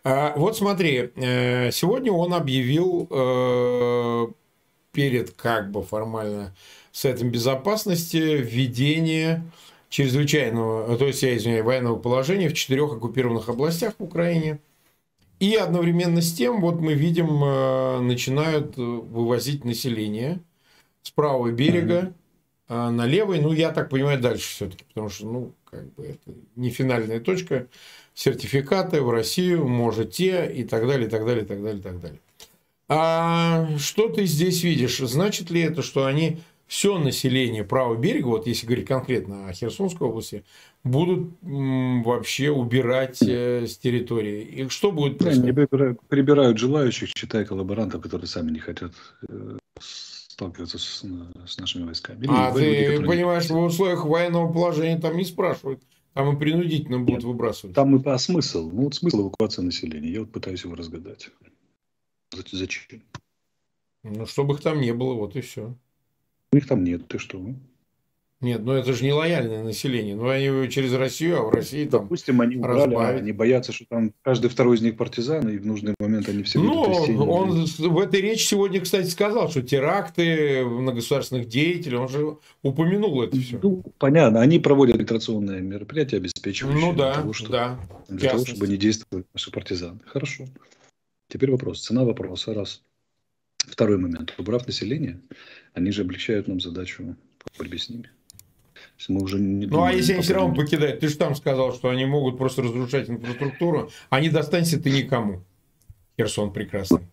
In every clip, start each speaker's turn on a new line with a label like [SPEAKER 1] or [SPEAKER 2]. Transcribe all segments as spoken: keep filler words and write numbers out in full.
[SPEAKER 1] А, вот смотри, э, сегодня он объявил э, перед как бы формально Советом Безопасности введение чрезвычайного, то есть, я извиняюсь, военного положения в четырех оккупированных областях в Украине. И одновременно с тем, вот мы видим, э, начинают вывозить население с правого берега э, на левый. Ну, я так понимаю, дальше все-таки, потому что, ну, как бы это не финальная точка. Сертификаты в Россию можете и так далее, и так далее, и так далее, и так далее. А что ты здесь видишь? Значит ли это, что они все население правого берега, вот если говорить конкретно о Херсонской области, будут м, вообще убирать э, с территории? И что будет
[SPEAKER 2] Да, они
[SPEAKER 1] происходить?
[SPEAKER 2] прибирают, прибирают желающих, читая коллаборантов, которые сами не хотят э, сталкиваться с, э, с нашими войсками. Или
[SPEAKER 1] А
[SPEAKER 2] люди,
[SPEAKER 1] ты
[SPEAKER 2] которые не
[SPEAKER 1] понимаешь, в
[SPEAKER 2] хотят.
[SPEAKER 1] условиях военного положения там не спрашивают, там и принудительно будут
[SPEAKER 2] Нет,
[SPEAKER 1] выбрасывать.
[SPEAKER 2] там и по смысл. Ну, вот смысл эвакуации населения. Я вот пытаюсь его разгадать. Зачем? Зачем?
[SPEAKER 1] Ну, чтобы их там не было, вот и все.
[SPEAKER 2] У них там нет. Ты что? Ну,
[SPEAKER 1] Нет, ну это же не лояльное население. Ну, они через Россию, а в России там
[SPEAKER 2] допустим, они убрали, а
[SPEAKER 1] разбавить.
[SPEAKER 2] они боятся, что там каждый второй из них партизан, и в нужный момент они все выйдут из
[SPEAKER 1] Ну,
[SPEAKER 2] тени.
[SPEAKER 1] он в этой речи сегодня, кстати, сказал, что теракты на государственных деятелей, он же упомянул это все.
[SPEAKER 2] Ну, понятно, они проводят миграционные мероприятия,
[SPEAKER 1] Ну
[SPEAKER 2] обеспечивающие для
[SPEAKER 1] да,
[SPEAKER 2] того, чтобы,
[SPEAKER 1] да, в
[SPEAKER 2] для того, чтобы
[SPEAKER 1] частности.
[SPEAKER 2] не действовали наши партизаны. Хорошо. Теперь вопрос. Цена вопроса. Раз. Второй момент. Убрав население, они же облегчают нам задачу по борьбе с ними. То есть мы уже не
[SPEAKER 1] Ну, а
[SPEAKER 2] думаем,
[SPEAKER 1] если
[SPEAKER 2] не
[SPEAKER 1] они все равно
[SPEAKER 2] попадем.
[SPEAKER 1] покидают? Ты же там сказал, что они могут просто разрушать инфраструктуру, а не достанься ты никому. Херсон прекрасный.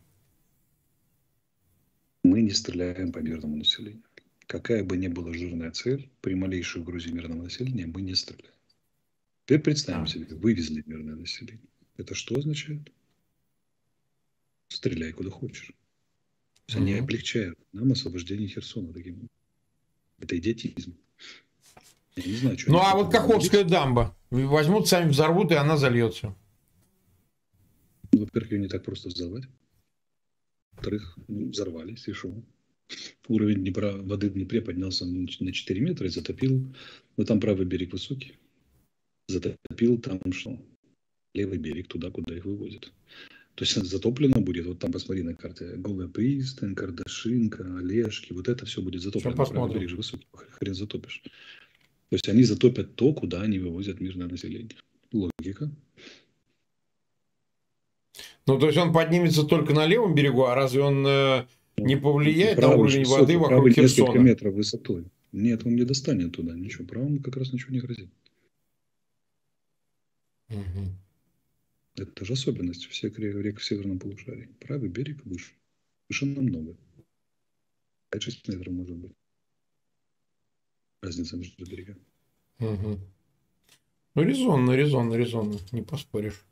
[SPEAKER 2] Мы не стреляем по мирному населению. Какая бы ни была жирная цель, при малейшей угрозе мирного населения мы не стреляем. Теперь представим
[SPEAKER 1] А.
[SPEAKER 2] себе, вывезли мирное население. Это что означает? Стреляй куда хочешь. То есть они
[SPEAKER 1] Мгм.
[SPEAKER 2] облегчают нам освобождение Херсона. Таким. Это идиотизм. Я не знаю, что
[SPEAKER 1] Ну,
[SPEAKER 2] они
[SPEAKER 1] а
[SPEAKER 2] хотят
[SPEAKER 1] вот
[SPEAKER 2] этим
[SPEAKER 1] Каховская
[SPEAKER 2] добиться.
[SPEAKER 1] дамба. Возьмут, сами взорвут, и она зальется.
[SPEAKER 2] Во-первых, ее не так просто взорвать. Во-вторых, ну, взорвались, и шо? Уровень Днепра, воды в Днепре поднялся на четыре метра и затопил. Но там правый берег высокий. Затопил там что? Левый берег туда, куда их вывозят. То есть затоплено будет. Вот там посмотри на карте. Голая пристань, Кардашинка, Олежки. Вот это все будет
[SPEAKER 1] Сейчас
[SPEAKER 2] затоплено. Правый берег
[SPEAKER 1] посмотрим.
[SPEAKER 2] же высокий. Хрен затопишь. То есть они затопят то, куда они вывозят мирное население. Логика.
[SPEAKER 1] Ну, то есть он поднимется только на левом берегу, а разве он э, не повлияет на
[SPEAKER 2] Правый же
[SPEAKER 1] уровень воды
[SPEAKER 2] высокий,
[SPEAKER 1] вокруг
[SPEAKER 2] правый несколько
[SPEAKER 1] Херсона?
[SPEAKER 2] метров высотой. Нет, он не достанет туда ничего. Правому как раз ничего не грозит.
[SPEAKER 1] Мгм.
[SPEAKER 2] Это же особенность всех рек в северном полушарии. Правый берег выше. Выше намного. пять-шесть метров может быть. Разница между берегами.
[SPEAKER 1] Мгм. Ну, резонно, резонно, резонно, не поспоришь.